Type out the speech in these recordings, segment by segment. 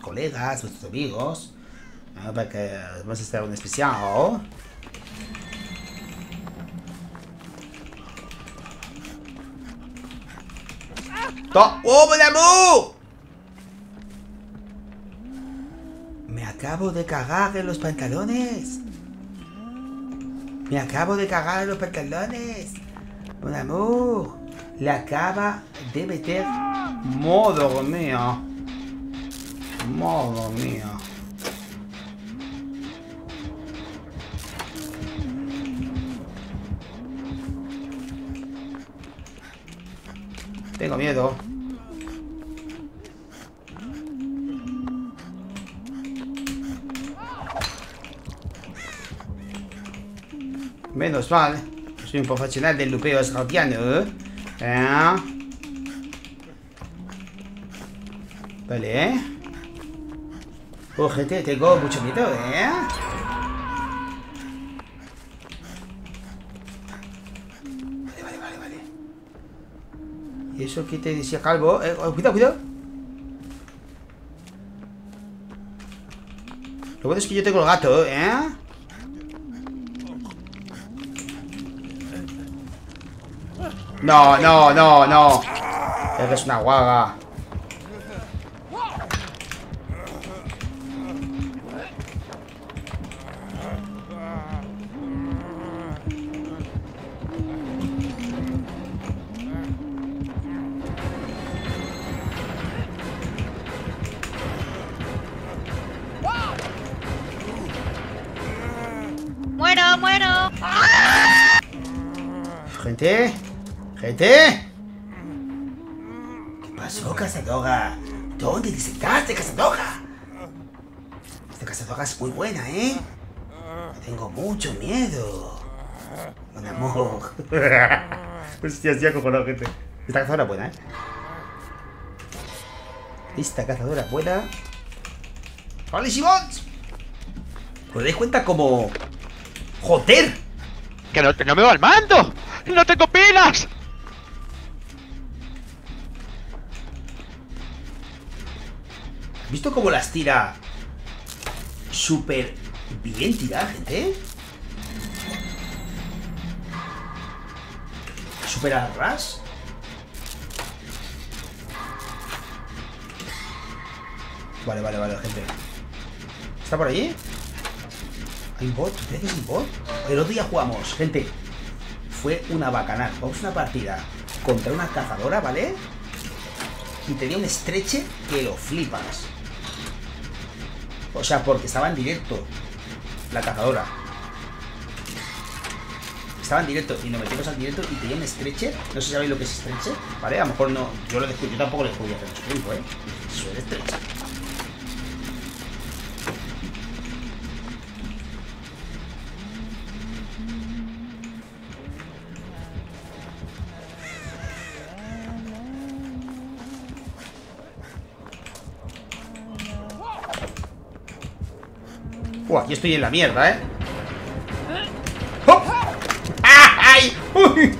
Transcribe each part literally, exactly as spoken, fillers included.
colegas, nuestros amigos. ¿No? Para que vamos a estar un especial. ¡Oh, mon amour! Me acabo de cagar en los pantalones. Me acabo de cagar en los pantalones. Mon amour. Le acaba de meter. Modo mío. Modo mío. Tengo miedo. Menos mal. Soy un profesional del lupeo escrotiano, ¿eh? ¿Eh? Vale, ¿eh? Oh, gente, tengo mucho miedo, ¿eh? Vale, vale, vale, vale. ¿Y eso qué te decía Calvo? Eh, oh, cuidado, cuidado. Lo bueno es que yo tengo el gato, ¿eh? No, no, no, no. Eres una guaga. Muero, muero. Gente. ¡Gente! ¿Qué pasó, Cazadora? ¿Dónde te sentaste, Cazadora? Esta Cazadora es muy buena, ¿eh? Tengo mucho miedo. Mon amor. Hostia, sí, acojonado, gente. Esta Cazadora es buena, ¿eh? Esta Cazadora es buena. ¡Hola, Shibons! ¿Os dais cuenta como... ¡Joder! ¡Que no, que no me va el mando! ¡No tengo pilas! ¿Has visto cómo las tira? Súper bien tirada, gente. Súper al ras. Vale, vale, vale, gente. ¿Está por allí? ¿Hay un bot? ¿Crees que es un bot? El otro día jugamos, gente. Fue una bacanal. Vamos a una partida contra una cazadora, ¿vale? Y tenía un estreche que lo flipas. O sea, porque estaba en directo la cazadora. Estaba en directo y nos metimos al directo y tenía un estreche. No sé si sabéis lo que es estreche, ¿vale? A lo mejor no. Yo lo descubrí, yo tampoco lo descubrí hace mucho tiempo, ¿eh? Eso es estreche. Buah, aquí estoy en la mierda, ¿eh? ¡Oh! ¡Ah! ¡Ay! ¡Uy!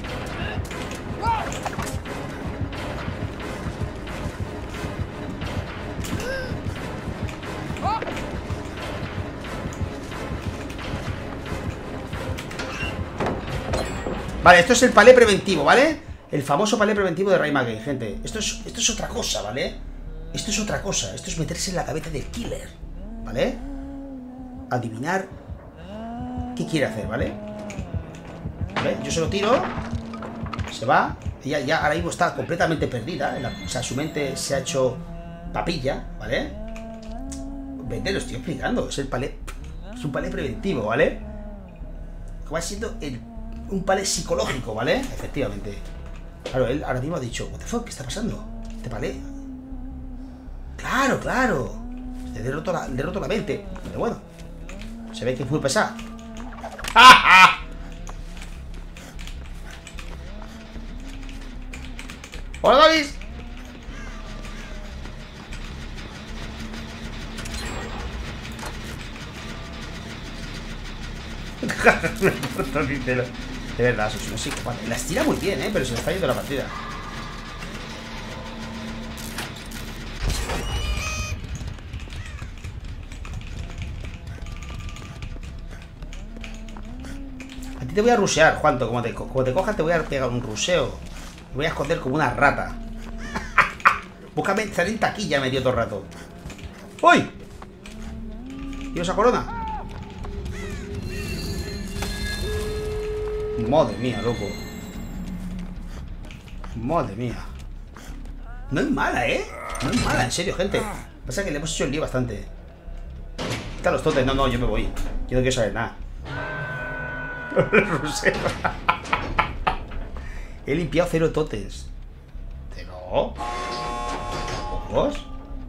Vale, esto es el palé preventivo, ¿vale? El famoso palé preventivo de Ray McGay, gente. Esto es, esto es otra cosa, ¿vale? Esto es otra cosa. Esto es meterse en la cabeza del killer, ¿vale? Adivinar qué quiere hacer, ¿vale? ¿Vale? Yo se lo tiro. Se va. Ella ya ahora mismo está completamente perdida. La, o sea, su mente se ha hecho papilla, ¿vale? Vete, lo estoy explicando. Es el palé. Es un palé preventivo, ¿vale? Va siendo el, un palé psicológico, ¿vale? Efectivamente. Claro, él ahora mismo ha dicho, what the fuck, ¿qué está pasando? ¿Este palé? Claro, claro. Le he roto la, le he roto la mente. Pero bueno. Se ve que es muy pesado. ¡Ah, ah! ¡Hola, David! De verdad, sois unos psicópatas. Las tira muy bien, ¿eh? Pero se le está yendo la partida. A ti te voy a rusear, Juanto. Como te, como te cojas te voy a pegar un ruseo. Me voy a esconder como una rata. Búscame estar en taquilla medio todo el rato. ¡Uy! ¿Y esa corona? Madre mía, loco. Madre mía. No es mala, ¿eh? No es mala, en serio, gente. Pasa que le hemos hecho el lío bastante. Quita los totes. No, no, yo me voy. Yo no quiero saber nada. He limpiado cero totes. ¿Cero? ¿Ojos?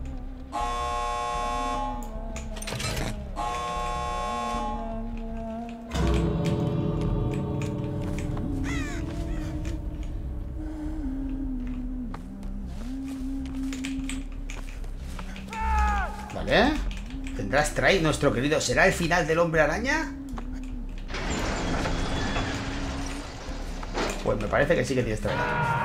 Vale. ¿Tendrá Strike nuestro querido? ¿Será el final del Hombre Araña? Pues me parece que sí que tiene Strike.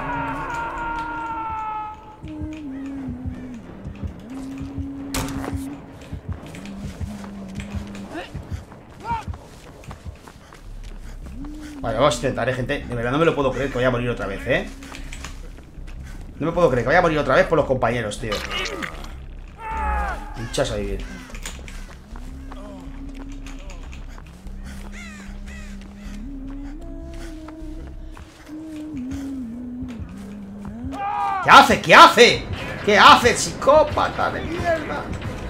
Vale, vamos a intentar, ¿eh, gente? De verdad no me lo puedo creer que vaya a morir otra vez, ¿eh? No me puedo creer que vaya a morir otra vez por los compañeros, tío. Hinchas a vivir. ¿Qué hace? ¿Qué hace? ¿Qué hace, psicópata de mierda?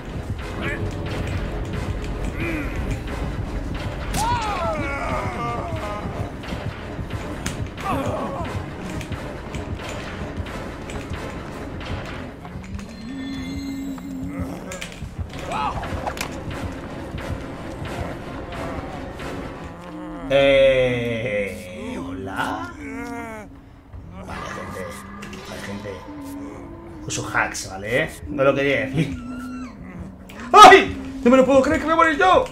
Eh... ¿Hola? Vale, gente. Vale, gente. Uso hacks, ¿vale? No lo quería decir. ¡Ay! ¡No me lo puedo creer que me voy a morir yo!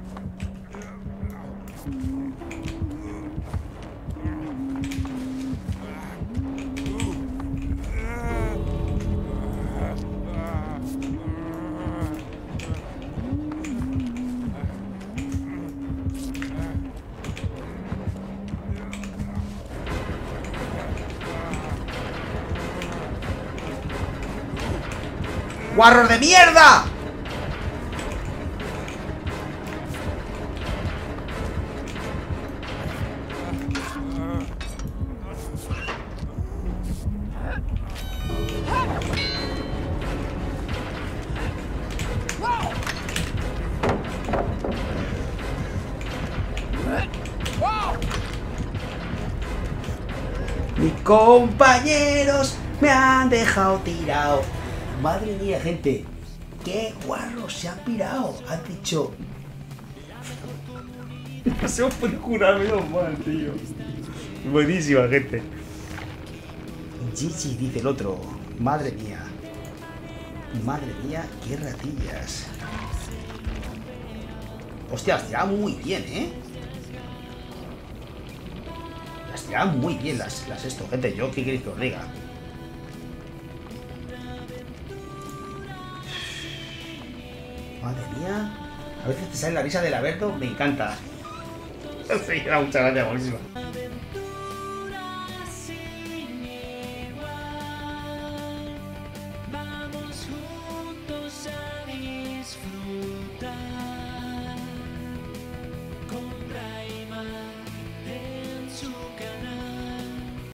¡Guarros de mierda! Mis compañeros me han dejado tirado. Madre mía, gente. ¡Qué guarros se han pirado! Han dicho... No se me puede curar, menos mal, tío. Buenísima, gente. Gigi, dice el otro. Madre mía. Madre mía, qué ratillas. Hostia, las tiraban muy bien, ¿eh? Las tiraban muy bien las, las esto, gente. Yo, ¿qué queréis que os diga? Madre mía. A veces te sale la risa del Alberto. Me encanta. Sí, era mucha gracia, buenísima.